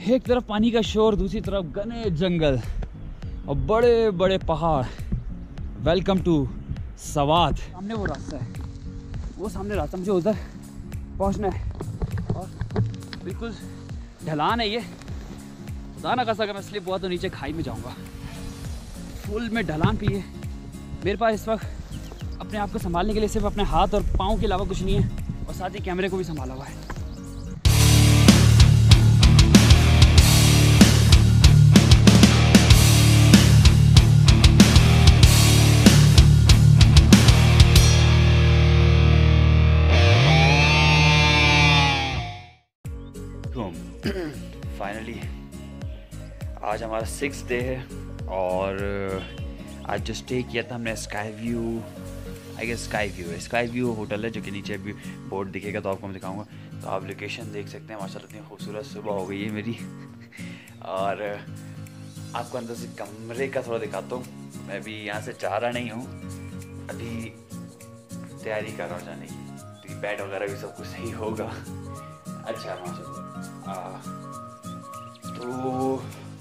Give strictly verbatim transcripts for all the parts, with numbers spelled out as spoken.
एक तरफ पानी का शोर, दूसरी तरफ घने जंगल और बड़े बड़े पहाड़। Welcome to Swat. सामने वो रास्ता है, वो सामने रास्ता, मुझे उधर पहुंचना है और बिल्कुल ढलान है ये। खुदा ना खासा अगर मैं स्लिप हुआ तो नीचे खाई में जाऊंगा। फुल में ढलान पे है। मेरे पास इस वक्त अपने आप को संभालने के लिए सिर्फ अपने हाथ और पाँव के अलावा कुछ नहीं है, और साथ ही कैमरे को भी संभाला हुआ है। फाइनली आज हमारा सिक्स डे है और आज जो स्टे किया था हमने sky view, I guess sky view है, स्काई व्यू होटल है जो कि नीचे भी बोर्ड दिखेगा तो आपको मैं दिखाऊंगा। तो आप लोकेशन देख सकते हैं। माशाल्लाह इतनी खूबसूरत सुबह हो गई है मेरी। और आपको अंदर से कमरे का थोड़ा दिखाता हूँ। मैं भी यहाँ से जा रहा नहीं हूँ, अभी तैयारी कर रहा हूँ जाने की। तो बेड वगैरह भी सब कुछ सही होगा। अच्छा माशाल्लाह। तो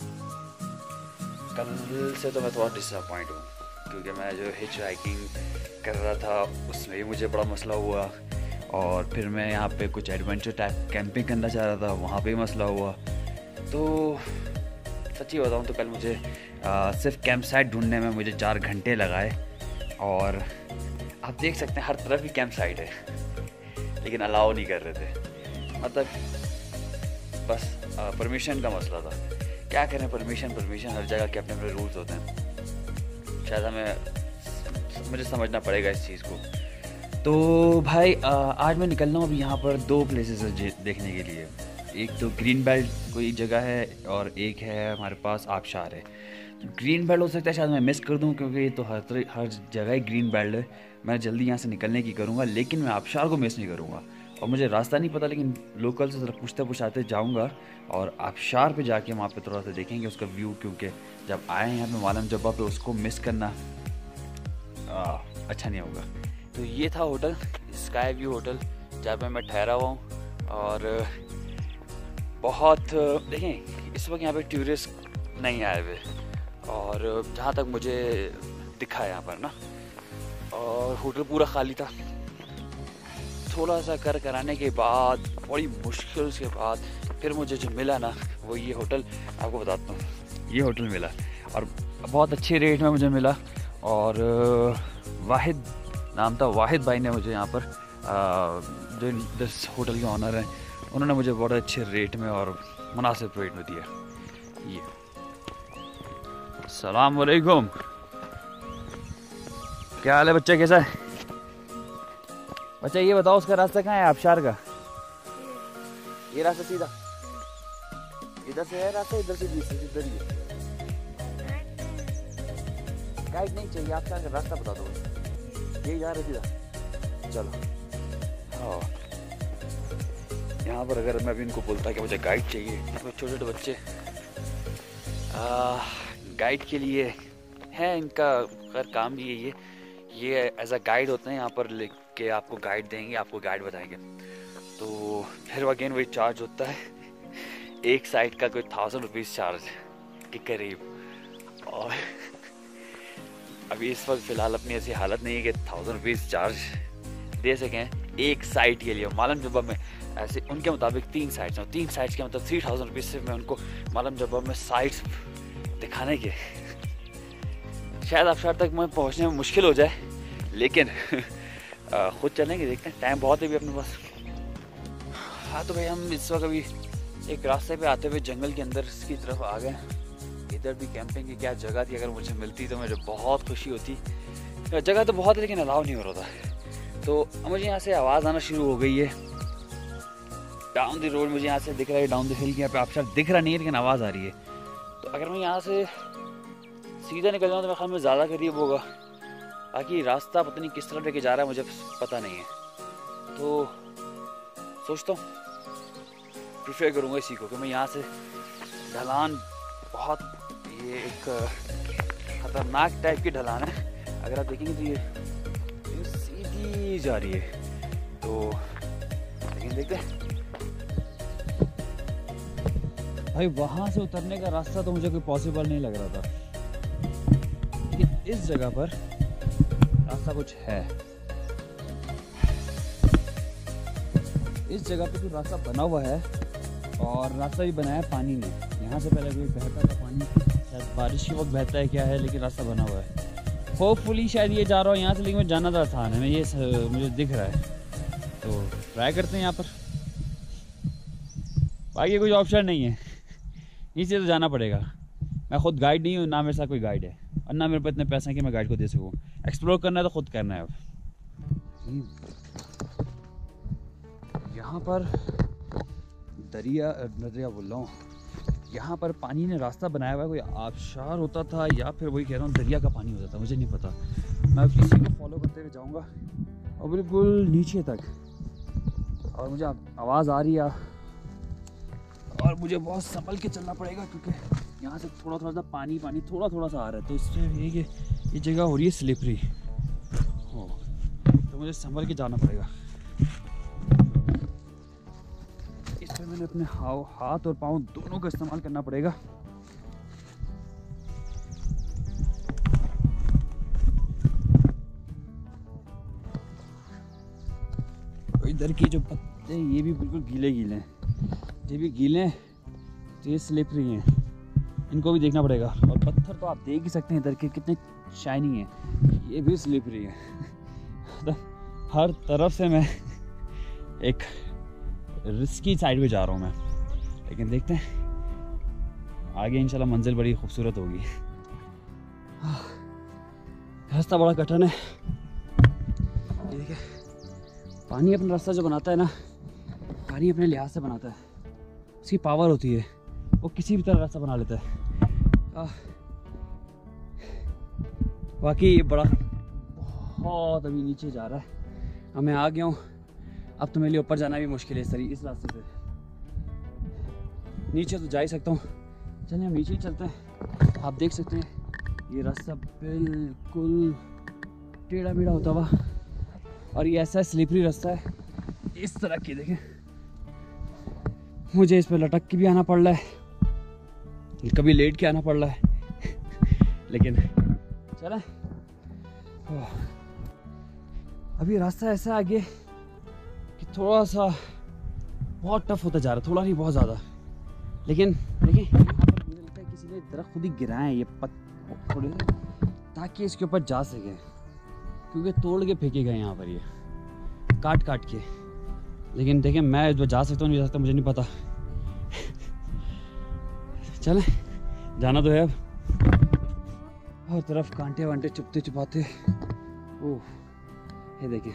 कल से तो मैं थोड़ा डिसअपॉइंट हूँ क्योंकि मैं जो हिच हाइकिंग कर रहा था उसमें भी मुझे बड़ा मसला हुआ, और फिर मैं यहाँ पे कुछ एडवेंचर टाइप कैंपिंग करना चाह रहा था, वहाँ पे मसला हुआ। तो सच्ची बताऊँ तो कल मुझे आ, सिर्फ कैंप साइट ढूंढने में मुझे चार घंटे लगाए, और आप देख सकते हैं हर तरफ ही कैंप साइट है, लेकिन अलाउ नहीं कर रहे थे। मतलब बस परमिशन का मसला था। क्या करें, परमिशन परमिशन हर जगह के अपने अपने रूल्स होते हैं। शायद हमें मुझे समझना पड़ेगा इस चीज़ को। तो भाई आ, आज मैं निकल रहा हूँ अभी। यहाँ पर दो प्लेसेस है देखने के लिए। एक तो ग्रीन बेल्ट कोई जगह है और एक है हमारे पास आबशार है। ग्रीन बेल्ट हो सकता है शायद मैं मिस कर दूँ क्योंकि ये तो हर तरह हर जगह ही ग्रीन बेल्ट है। मैं जल्दी यहाँ से निकलने की करूँगा, लेकिन मैं आबशार को मिस नहीं करूँगा। और मुझे रास्ता नहीं पता, लेकिन लोकल से ज़रा पूछते पूछाते जाऊँगा और आबशार पे जाके वहाँ पे थोड़ा सा देखेंगे उसका व्यू, क्योंकि जब आए हैं यहाँ पे मालम जब्बा पे उसको मिस करना आ, अच्छा नहीं होगा। तो ये था होटल, स्काई व्यू होटल, जहाँ पे मैं ठहरा हुआ हूँ। और बहुत देखें इस वक्त यहाँ पे टूरिस्ट नहीं आए हुए, और जहाँ तक मुझे दिखा यहाँ पर ना, और होटल पूरा खाली था। थोड़ा सा कर कराने के बाद, बड़ी मुश्किल के बाद फिर मुझे जो मिला ना वो ये होटल, आपको बताता हूँ। ये होटल मिला और बहुत अच्छे रेट में मुझे मिला। और वाहिद नाम था, वाहिद भाई ने मुझे यहाँ पर जो इस होटल के ऑनर हैं, उन्होंने मुझे बहुत अच्छे रेट में और मुनासिब रेट में दिया। ये अस्सलाम वालेकुम, क्या हाल है बच्चा, कैसा है बच्चा? ये बताओ उसका रास्ता कहाँ है आबशार का? ये रास्ता सीधा इधर से है रास्ता, इधर से भी इधर ही है। गाइड नहीं चाहिए, आबशार का रास्ता बता दो। यही जा रहे सीधा, चलो। हाँ, यहाँ पर अगर मैं भी इनको बोलता कि मुझे गाइड चाहिए, तो छोटे छोटे बच्चे गाइड के लिए है, इनका खैर काम भी है। ये ये एज अ गाइड होते हैं यहाँ पर, लेके आपको गाइड देंगे, आपको गाइड बताएंगे। तो फिर अगेन वही चार्ज होता है, एक साइड का कोई थाउजेंड रुपीज़ चार्ज के करीब। और अभी इस वक्त फ़िलहाल अपनी ऐसी हालत नहीं है कि थाउजेंड रुपीज़ चार्ज दे सकें एक साइड के लिए। मालम जब्बा में ऐसे उनके मुताबिक तीन साइड्स हैं, तीन साइड्स के मतलब थ्री थाउजेंड रुपीज़ से मैं उनको मालम जब्बा में साइड्स दिखाने के, शायद आबशार तक मैं पहुंचने में मुश्किल हो जाए, लेकिन खुद चलेंगे, देखते हैं, टाइम बहुत है भी अपने पास। हाँ तो भाई हम इस वक्त अभी एक रास्ते पे आते हुए जंगल के अंदर की तरफ आ गए। इधर भी कैंपिंग की क्या जगह थी, अगर मुझे मिलती तो मुझे बहुत खुशी होती। जगह तो बहुत है लेकिन अलाउ नहीं हो रहा था। तो मुझे यहाँ से आवाज़ आना शुरू हो गई है। डाउन द रोड मुझे यहाँ से दिख रहा है, डाउन द हिल के यहाँ पे आबशार दिख रहा नहीं है लेकिन आवाज़ आ रही है। तो अगर मैं यहाँ से सीधा निकल जाऊँ तो मेरे ख्याल में ज़्यादा करीब होगा। बाकी रास्ता पता नहीं किस तरफ लेके जा रहा है मुझे पता नहीं है। तो सोचता हूँ प्रीफर करूँगा इसी को कि मैं यहाँ से ढलान, बहुत ये एक ख़तरनाक टाइप की ढलान है। अगर आप देखेंगे तो ये, ये सीधी जा रही है। तो लेकिन देखते हैं। भाई वहाँ से उतरने का रास्ता तो मुझे कोई पॉसिबल नहीं लग रहा था, लेकिन इस जगह पर रास्ता कुछ है। इस जगह पे कुछ रास्ता बना हुआ है और रास्ता भी बनाया है पानी ने। यहाँ से पहले कोई बहता था पानी, शायद बारिश के वक्त बहता है क्या है, लेकिन रास्ता बना हुआ है। होपफुली शायद ये जा रहा हूँ यहाँ से, लेकिन मैं जाना तो आसान है, मैं ये मुझे दिख रहा है, तो ट्राई करते हैं यहाँ पर। बाकी कोई ऑप्शन नहीं है, नीचे तो जाना पड़ेगा। मैं खुद गाइड नहीं हूँ, ना मेरे साथ कोई गाइड है और ना मेरे पास इतने पैसे हैं कि मैं गाइड को दे सकूँ। एक्सप्लोर करना है तो खुद करना है। अब यहाँ पर दरिया दरिया बोल रहा हूँ, यहाँ पर पानी ने रास्ता बनाया हुआ है। कोई आबशार होता था या फिर वही कह रहा हूँ दरिया का पानी होता था, मुझे नहीं पता। मैं किसी को फॉलो करते हुए जाऊँगा और बिल्कुल नीचे तक, और मुझे आवाज़ आ रही है और मुझे बहुत संभल के चलना पड़ेगा, क्योंकि यहाँ से थोड़ा थोड़ा सा पानी पानी थोड़ा थोड़ा सा आ रहा है। तो इससे ये कि ये जगह हो रही है स्लिपरी हो, तो मुझे संभल के जाना पड़ेगा। इस पर मैंने अपने हाथ और पाँव दोनों का इस्तेमाल करना पड़ेगा। इधर की जो पत्ते ये भी बिल्कुल गीले गीले हैं, ये भी गीले हैं, तो ये स्लिपरी हैं, इनको भी देखना पड़ेगा। और पत्थर तो आप देख ही सकते हैं इधर के कितने शाइनी हैं, ये भी स्लिपरी है। तो हर तरफ से मैं एक रिस्की साइड पे जा रहा हूँ मैं, लेकिन देखते हैं आगे इंशाल्लाह मंजिल बड़ी खूबसूरत होगी। रास्ता बड़ा कठिन है। ये देखिए, पानी अपना रास्ता जो बनाता है ना, पानी अपने लिहाज से बनाता है, उसकी पावर होती है, वो किसी भी तरह रास्ता बना लेता है। बाकी ये बड़ा बहुत अभी नीचे जा रहा है, अब मैं आ गया हूँ। अब तो मेरे लिए ऊपर जाना भी मुश्किल है इस तरीके इस रास्ते से। नीचे तो जा ही सकता हूँ, चलिए हम नीचे ही चलते हैं। आप देख सकते हैं ये रास्ता बिल्कुल टेढ़ा मेढ़ा होता हुआ, और ये ऐसा स्लिपरी रास्ता है इस तरह की। देखें, मुझे इस पर लटक के भी आना पड़ रहा है, कभी लेट के आना पड़ रहा है, लेकिन चला। अभी रास्ता ऐसा आगे कि थोड़ा सा बहुत टफ होता जा रहा है, थोड़ा नहीं बहुत ज़्यादा। लेकिन देखिए यहाँ पर मुझे लगता है किसी ने दरख्त खुद ही गिराए ये पत थोड़े से, ताकि इसके ऊपर जा सके, क्योंकि तोड़ के फेंके गए यहाँ पर ये काट काट के। लेकिन देखिए मैं जो जा सकता हूँ नहीं जा सकता मुझे नहीं पता। चलें, जाना तो है अब। हर तरफ कांटे वांटे चुपते चुपाते, ओह ये देखिए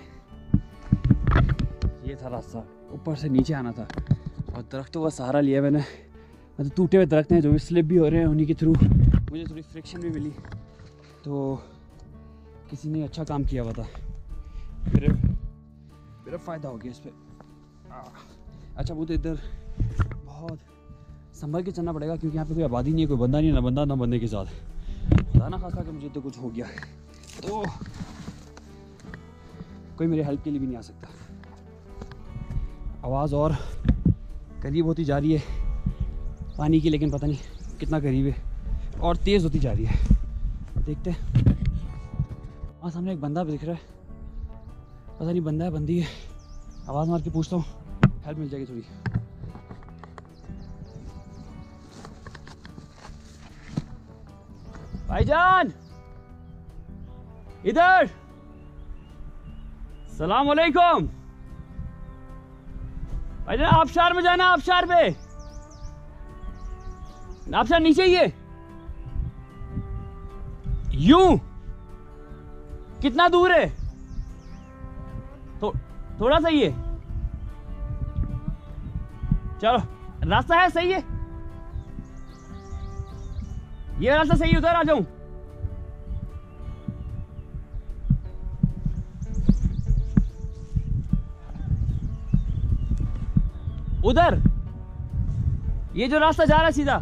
ये था रास्ता, ऊपर से नीचे आना था। और दरख्तों का सहारा लिया मैंने, मतलब टूटे हुए दरख्त हैं जो भी स्लिप भी हो रहे हैं, उन्हीं के थ्रू मुझे थोड़ी फ्रिक्शन भी मिली, तो किसी ने अच्छा काम किया हुआ था। मेरे मेरा फ़ायदा हो गया इस पर। अच्छा वो तो इधर बहुत संभल के चलना पड़ेगा, क्योंकि यहाँ पे कोई आबादी नहीं है, कोई बंदा नहीं है, ना बंदा ना बंदे के साथ। खुदा ना खासा कि मुझे तो कुछ हो गया तो कोई मेरे हेल्प के लिए भी नहीं आ सकता। आवाज़ और करीब होती जा रही है पानी की, लेकिन पता नहीं कितना करीब है, और तेज़ होती जा रही है। देखते हैं, वहाँ सामने एक बंदा भी दिख रहा है, पता नहीं बंदा है बंदी है। आवाज़ मार के पूछता हूँ, हेल्प मिल जाएगी थोड़ी। भाईजान इधर, सलाम अलैकुम। भाईजान आबशार में जाना, आबशार पे, आबशार नीचे ही है। यूं कितना दूर है? तो थोड़ा सा ही है। चलो रास्ता है सही है, ये रास्ता सही है, उधर आ जाऊं। उधर ये जो रास्ता जा रहा है सीधा,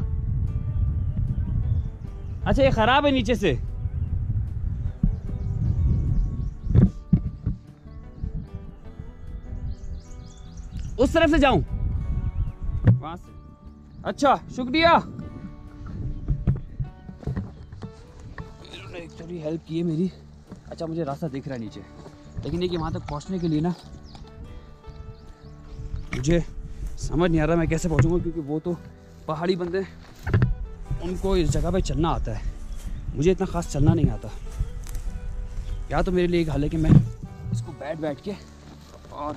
अच्छा ये खराब है नीचे से। उस तरफ से जाऊं, वहां से अच्छा शुक्रिया, इन्होंने एक थोड़ी हेल्प की है मेरी। अच्छा मुझे रास्ता दिख रहा है नीचे, लेकिन देखिए वहाँ तक पहुँचने के लिए ना मुझे समझ नहीं आ रहा मैं कैसे पहुँचूँगा, क्योंकि वो तो पहाड़ी बंदे उनको इस जगह पे चलना आता है, मुझे इतना ख़ास चलना नहीं आता। या तो मेरे लिए एक हाल है कि मैं इसको बैठ बैठ के और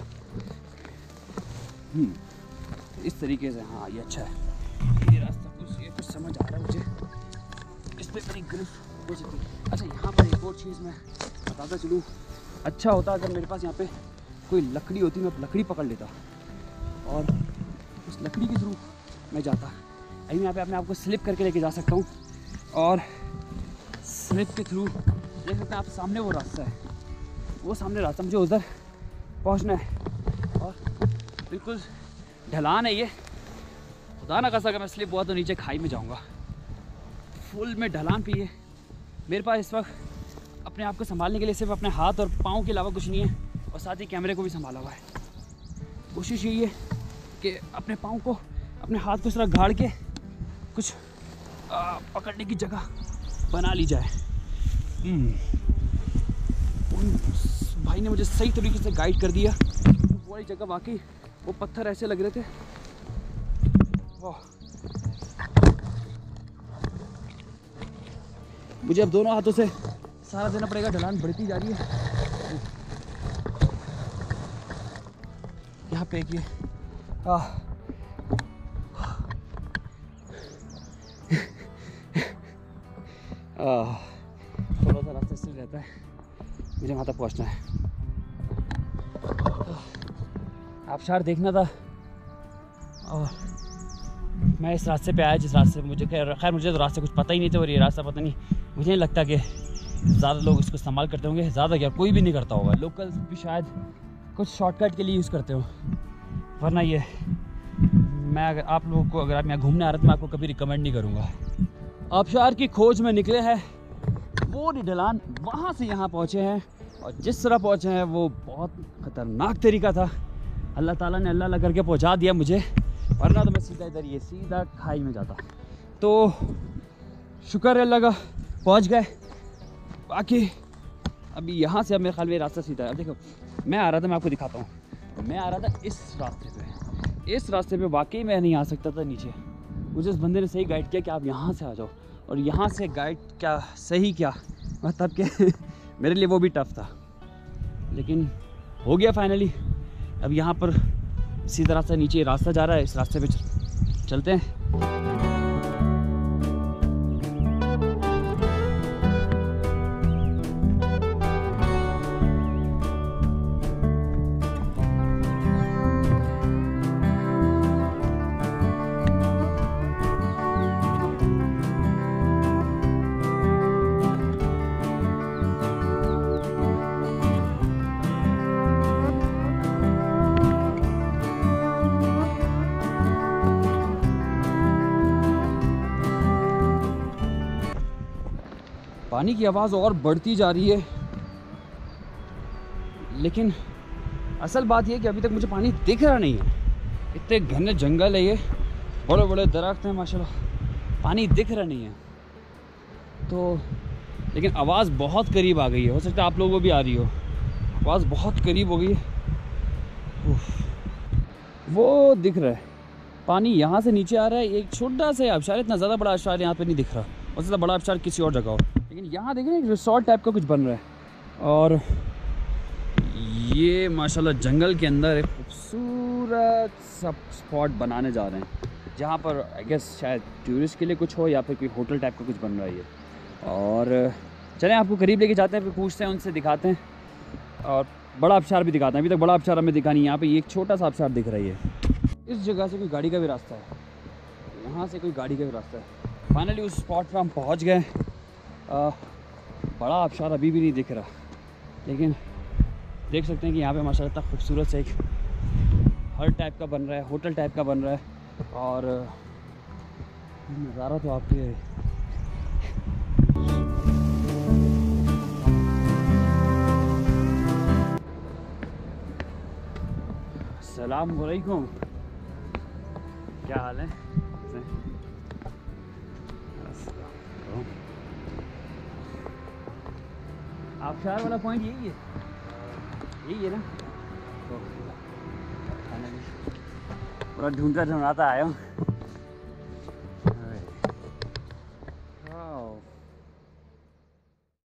इस तरीके से, हाँ ये अच्छा है, ये रास्ता कुछ ये कुछ समझ आ रहा है मुझे, इस पर मेरी ग्रिप हो सकती है। अच्छा यहाँ पर एक और चीज़ मैं बताता चलूँ, अच्छा होता अगर मेरे पास यहाँ पे कोई लकड़ी होती, मैं लकड़ी पकड़ लेता और उस लकड़ी के थ्रू मैं जाता। अभी मैं यहाँ पे अपने आप को स्लिप करके लेके जा सकता हूँ और स्लिप के थ्रू देख सकते हैं आप सामने वो रास्ता है, वो सामने रास्ता मुझे उधर पहुँचना है और बिल्कुल ढलान है ये, खुदा ना खासा अगर मैं स्लिप हुआ तो नीचे खाई में जाऊँगा। फुल में ढलान पे ये, मेरे पास इस वक्त अपने आप को संभालने के लिए सिर्फ अपने हाथ और पाँव के अलावा कुछ नहीं है, और साथ ही कैमरे को भी संभाला हुआ है। कोशिश यही है कि अपने पाँव को, अपने हाथ को इस तरह गाड़ के कुछ आ, पकड़ने की जगह बना ली जाए। उन भाई ने मुझे सही तरीके से गाइड कर दिया, वो वाली जगह वाकई वो पत्थर ऐसे लग रहे थे। मुझे अब दोनों हाथों से सहारा देना पड़ेगा, ढलान बढ़ती जा रही है। यहाँ पे एक ये थोड़ा सा रास्ता इसलिए रहता है, मुझे वहाँ तक पहुँचना है। आबशार देखना था और मैं इस रास्ते पे आया जिस रास्ते पे मुझे, खैर मुझे तो रास्ते कुछ पता ही नहीं था, और ये रास्ता पता नहीं, मुझे नहीं लगता कि ज़्यादा लोग इसको इस्तेमाल करते होंगे, ज़्यादा क्या कोई भी नहीं करता होगा, लोकल भी शायद कुछ शॉर्टकट के लिए यूज़ करते हो, वरना ये मैं अगर आप लोगों को, अगर आप यहाँ घूमने आ रहे तो मैं आपको कभी रिकमेंड नहीं करूँगा। आबशार की खोज में निकले हैं, वो ढलान वहाँ से यहाँ पहुँचे हैं, और जिस तरह पहुँचे हैं वो बहुत ख़तरनाक तरीका था। अल्लाह ताला ने अल्लाह अल्लाह करके पहुँचा दिया मुझे, वरना तो मैं सीधा इधर ये सीधा खाई में जाता। तो शुक्र है अल्लाह का पहुँच गए। बाकी अभी यहाँ से अब मेरे ख्याल में रास्ता सीधा है। अब देखो मैं आ रहा था, मैं आपको दिखाता हूँ, मैं आ रहा था इस रास्ते पे, इस रास्ते पे वाकई मैं नहीं आ सकता था नीचे। मुझे उस बंदे ने सही गाइड किया कि आप यहाँ से आ जाओ, और यहाँ से गाइड क्या सही क्या मतलब कि मेरे लिए वो भी टफ था, लेकिन हो गया फाइनली। अब यहाँ पर सीधा रास्ता नीचे रास्ता जा रहा है, इस रास्ते पे चलते हैं। पानी की आवाज़ और बढ़ती जा रही है, लेकिन असल बात यह है कि अभी तक मुझे पानी दिख रहा नहीं है। इतने घने जंगल है, ये बड़े बड़े दरख्त हैं माशाल्लाह, पानी दिख रहा नहीं है। तो लेकिन आवाज़ बहुत करीब आ गई है, हो सकता है आप लोगों को भी आ रही हो, आवाज़ बहुत करीब हो गई है। वो दिख रहा है पानी यहाँ से नीचे आ रहा है, एक छोटा सा आबशार, इतना ज़्यादा बड़ा आबशार यहाँ पे नहीं दिख रहा, हो सकता बड़ा आबशार किसी और जगह हो, लेकिन यहाँ देख रहे हैं एक रिसोर्ट टाइप का कुछ बन रहा है। और ये माशाल्लाह जंगल के अंदर एक खूबसूरत सा स्पॉट बनाने जा रहे हैं, जहाँ पर आई गेस शायद टूरिस्ट के लिए कुछ हो या फिर कोई होटल टाइप का कुछ बन रहा है ये। और चलें आपको करीब लेके जाते हैं, फिर पूछते हैं उनसे, दिखाते हैं और बड़ा आबशार भी दिखाते हैं। अभी तक बड़ा आबशार हमें दिखा नहीं, यहाँ पे एक छोटा सा आबशार दिख रही है। इस जगह से कोई गाड़ी का भी रास्ता है, यहाँ से कोई गाड़ी का भी रास्ता है। फाइनली उस स्पॉट पर हम पहुँच गए। बड़ा आबशार अभी भी नहीं दिख रहा, लेकिन देख सकते हैं कि यहाँ पे माशाल्लाह इतना खूबसूरत से एक हर टाइप का बन रहा है, होटल टाइप का बन रहा है, और नज़ारा तो आपके अस्सलाम वालेकुम, क्या हाल है? आबशार वाला पॉइंट यही है, यही है ना। तो पूरा ढूंढता ढूंढाता आया हूँ।